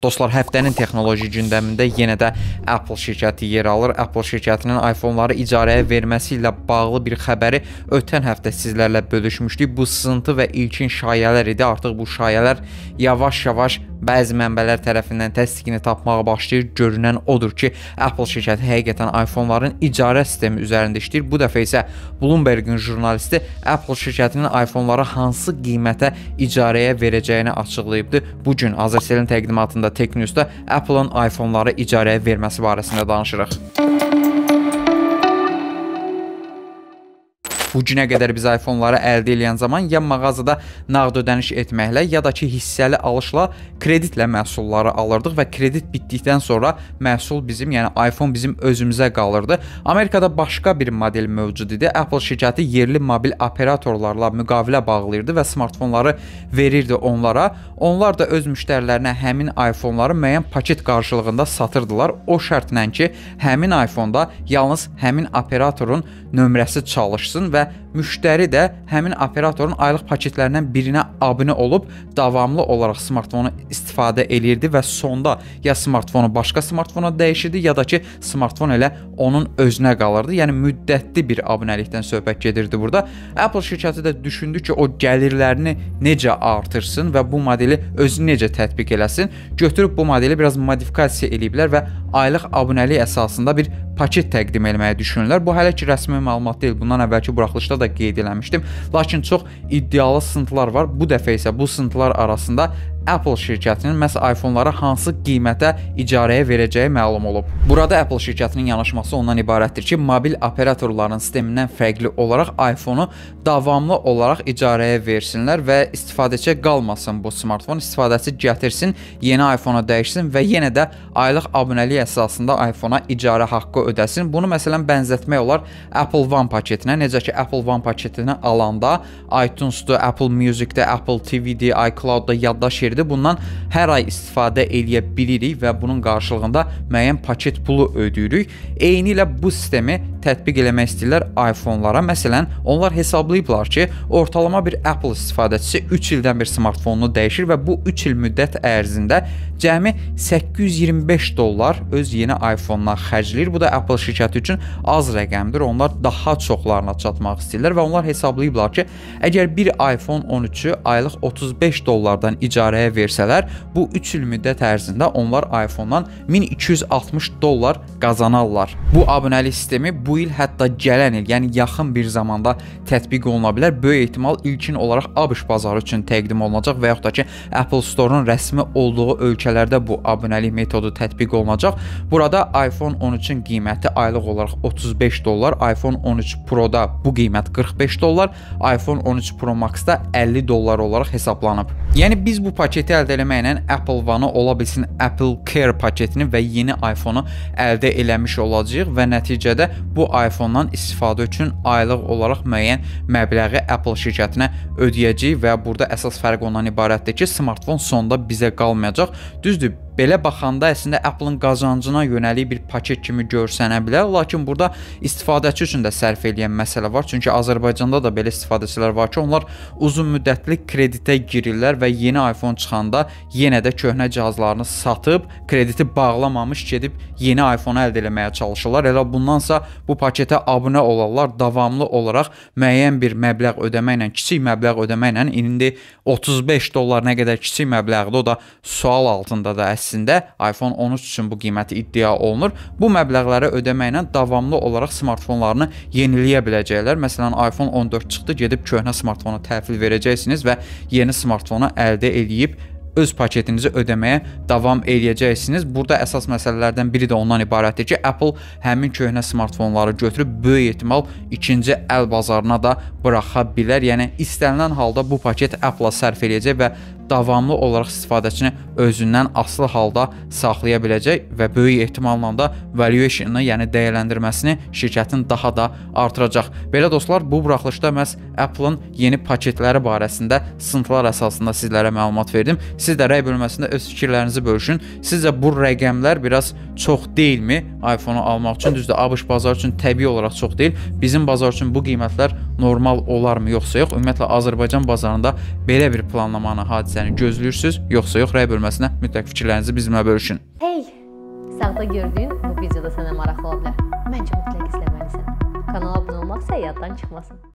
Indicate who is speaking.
Speaker 1: Dostlar, həftənin texnoloji gündəmində yenə də Apple şirkəti yer alır. Apple şirkətinin iPhone-ları icarəyə verməsi ilə bağlı bir xəbəri ötən həftə sizlərlə bölüşmüşdük. Bu sızıntı və ilkin şayələr idi. Artıq bu şayələr yavaş-yavaş bəzi mənbələr tərəfindən təsdiqini tapmağa başlayır. Görünən odur ki, Apple şirkəti həqiqətən iPhone-ların icarə sistemi üzərində işləyir. Bu dəfə isə Bloomberg-in jurnalisti Apple şirkətinin iPhone-ları hansı qiymətə icarəyə verəcəyini açıqlayıbdı. Bugün Azerselin təqdimatında Tech News-da Apple-ın iPhone-ları icarəyə verməsi barəsində danışırıq. Bu günə qədər biz iPhone-ları əldə edən zaman ya mağazada nağd ödəniş etməklə, ya da ki, hissəli alışla kreditlə məhsulları alırdıq və kredit bitdikdən sonra məhsul bizim, yəni iPhone bizim özümüzə qalırdı. Amerikada başqa bir model mövcud idi. Apple şirkəti yerli mobil operatorlarla müqavilə bağlayırdı və smartfonları verirdi onlara. Onlar da öz müştərilərinə həmin iPhone-ları müəyyən paket qarşılığında satırdılar. O şərtlə ki, həmin iPhone-da yalnız həmin operatorun nömrəsi çalışsın və müştəri də həmin operatorun aylıq paketlərindən birinə abunə olub davamlı olaraq smartfonu istifadə eləyirdi və sonda ya smartfonu başqa smartfona dəyişirdi, ya da ki, smartfon elə onun özünə qalırdı. Yəni müddətli bir abunəlikdən söhbət gedirdi burada. Apple şirkəti də düşündü ki, o gəlirlərini necə artırsın və bu modeli özü necə tətbiq eləsin. Götürüb bu modeli biraz modifikasiya eləyiblər və aylıq abunəlik əsasında bir paket təqdim etməyi düşünürlər. Bu hələ ki rəsmi məlumat deyil. Bundan əvvəlki buraxılışda da qeyd eləmişdim. Lakin çox iddialı sızıntılar var. Bu dəfə isə bu sızıntılar arasında Apple şirkətinin məhz iPhone-lara hansı qiymətə icarəyə verəcəyi məlum olub. Burada Apple şirkətinin yanaşması ondan ibarətdir ki, mobil operatorların sistemindən fərqli olaraq iPhone-u davamlı olaraq icarəyə versinlər və istifadəçiyə qalmasın bu smartfon. İstifadəçi gətirsin, yeni iPhone-a dəyişsin və yenə də aylıq abunəlik əsasında iPhone-a icarə haqqı ödəsin. Bunu məsələn bənzətmək olar Apple One paketinə. Necə ki, Apple One paketini alanda iTunes-da, Apple Music-də, Apple TV-də, iCloud-da yaddaş yeri bundan hər ay istifadə eləyə bilirik və bunun qarşılığında müəyyən paket pulu ödəyirik. Eyni ilə bu sistemi tətbiq eləmək istəyirlər iPhone-lara. Məsələn, onlar hesablayıblar ki, ortalama bir Apple istifadəçisi 3 ildən bir smartfonunu dəyişir və bu 3 il müddət ərzində cəmi $825 öz yeni iPhone-na xərcləyir. Bu da Apple şirkəti üçün az rəqəmdir. Onlar daha çoxlarına çatmaq istəyirlər və onlar hesablayıblar ki, əgər bir iPhone 13-ü aylıq $35-dan icarəyə versələr, bu 3 il müddət ərzində onlar iPhone-dan $1260 qazanarlar. Bu abunəlik sistemi bu il, hətta gələn il, yəni yaxın bir zamanda tətbiq oluna bilər. Böyük ehtimal ilkin olaraq ABŞ bazarı üçün təqdim olunacaq və yaxud da ki, Apple Store-un rəsmi olduğu ölkələrdə bu abunəlik metodu tətbiq olunacaq. Burada iPhone 13-ün qiyməti aylıq olaraq $35, iPhone 13 Pro-da bu qiymət $45, iPhone 13 Pro Max-da $50 olaraq hesablanıb. Yəni biz bu paketi əldə eləməklə Apple One-ı, ola bilsin Apple Care paketini və yeni iPhone-u əldə eləmiş olacağıq və nəticədə bu iPhone-dan istifadə üçün aylıq olaraq müəyyən məbləği Apple şirkətinə ödəyəcəyik və burada əsas fərq ondan ibarətdir ki, smartfon sonda bizə qalmayacaq. Düzdür, belə baxanda əslində Apple-ın qazancına yönəlik bir paket kimi görsənə bilər, lakin burada istifadəçi üçün də sərf eləyən məsələ var. Çünki Azərbaycanda da belə istifadəçilər var ki, onlar uzun müddətli kreditə girirlər və yeni iPhone çıxanda yenə də köhnə cihazlarını satıb, krediti bağlamamış gedib yeni iPhone əldə etməyə çalışırlar. Elə bundansa bu paketə abunə olarlar, davamlı olaraq müəyyən bir məbləğ ödəməklə, kiçik məbləğ ödəməklə, indi $35 nə qədər kiçik məbləğdir, o da sual altındadır əslində. iPhone 13 üçün bu qiyməti iddia olunur. Bu məbləğləri ödəməklə davamlı olaraq smartfonlarını yeniləyə biləcəklər. Məsələn, iPhone 14 çıxdı, gedib köhnə smartfona təhvil verəcəksiniz və yeni smartfonu əldə eləyib öz paketinizi ödəməyə davam edəcəksiniz. Burada əsas məsələlərdən biri də ondan ibarətdir ki, Apple həmin köhnə smartfonları götürüb böyük ehtimal ikinci əl bazarına da buraxa bilər. Yəni istənilən halda bu paket Apple-a sərf edəcək və davamlı olaraq istifadəçini özündən asılı halda saxlaya biləcək və böyük ehtimalla da valuation-ını, yəni dəyərləndirməsini şirkətin daha da artıracaq. Belə dostlar, bu buraxılışda məhz Apple-ın yeni paketləri barəsində sıntılar əsasında sizlərə məlumat verdim. Siz də rəy bölməsində öz fikirlərinizi bölüşün. Sizcə bu rəqəmlər biraz çox deyilmi iPhone-u almaq üçün? Düzdür, ABŞ bazarı üçün təbii olaraq çox deyil. Bizim bazar üçün bu qiymətlər normal olarmı yoxsa yox? Ümumiyyətlə Azərbaycan bazarında belə bir planlamanı hadisə hadisəni gözləyirsiniz, yoxsa yox? Rəy bölməsinə mütləq fikirlərinizi bizimlə bölüşün.
Speaker 2: Hey, sağda gördüyün bu videoda sənə maraqlı ola bilər. Məncə mütləq izləməlisən. Kanala abunə olmaq isə yaddan çıxmasın.